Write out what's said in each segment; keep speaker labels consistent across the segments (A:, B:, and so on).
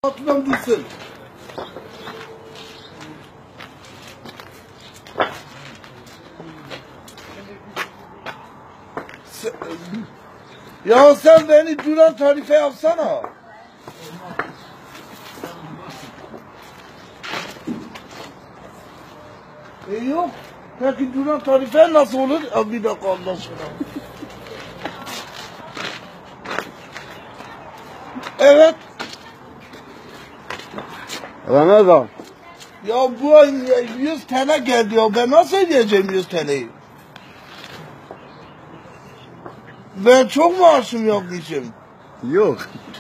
A: Atmam dursun. Ya sen beni duran tarife yapsana. Yok. Peki duran tarife nasıl olur? Bir dakika Allah aşkına. Evet.
B: Ramazan.
A: Ya bu ay 100 TL geldi ya. Ben nasıl ödeyeceğim 100 TL'yi? Ben çok maaşım yapmışım.
B: Yok.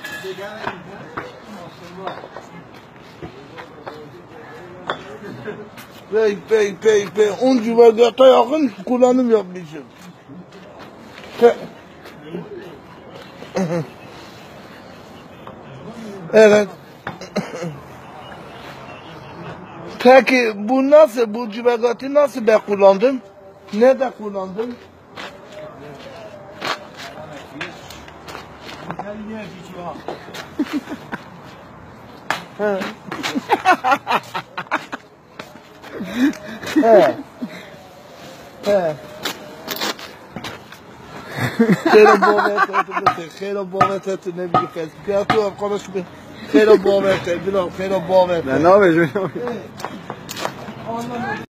A: Pey. 10 cumhuriyete yakın kullanım yapmışım. Evet. Peki bu nasıl, bu cumhuriyeti nasıl ben kullandım? Nerede kullandım? He. He. He. خیلی باورته خیلی باورته نمیگه بیا تو arkadaş bir خیلی باورته بیا خیلی باورته
B: Ne yapıyorsun?